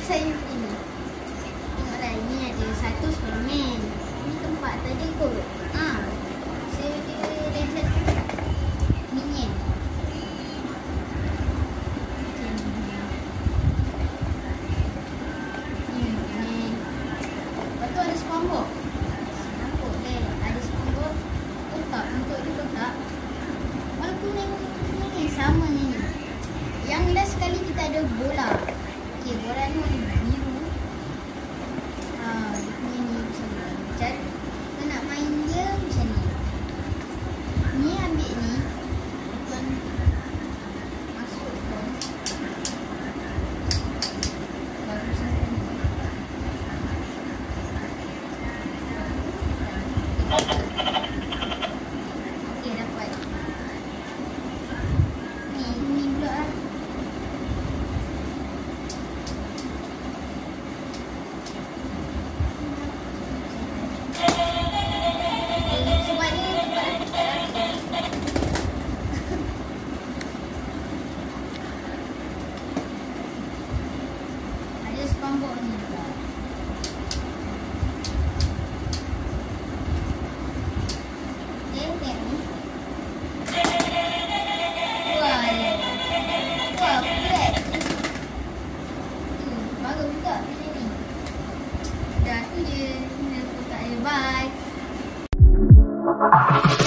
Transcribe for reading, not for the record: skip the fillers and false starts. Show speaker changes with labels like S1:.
S1: saya ini. Tengoklah, ini ada satu Superman. Ini tempat tadi kot. Saya ada satu Minion. Minion. Lepas tu ada SpongeBob. Nampak deh, ada SpongeBob. Kotak, untuk dia kotak. Walaupun ni sama ni. Yang last sekali kita ada bola. Okey, bola ni warna biru. Dia punya ni macam ni. Macam kita nak main dia macam ni. Ni ambil ni. Tuan masukkan. Baru sampai ni. Okey, dapat. Ni pula lah. Sebab ni tempat ada SpongeBob ni pula. Tengok ni. Wah, flat. Bagus juga macam ni. Dah tu je. Bye.